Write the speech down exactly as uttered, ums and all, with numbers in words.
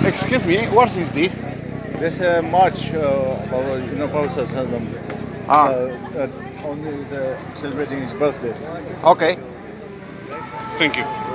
Excuse me, what is this? This is a march uh, of our, you know, Paul Sassanam, Ah, uh, uh, only the, celebrating his birthday. okay. Thank you.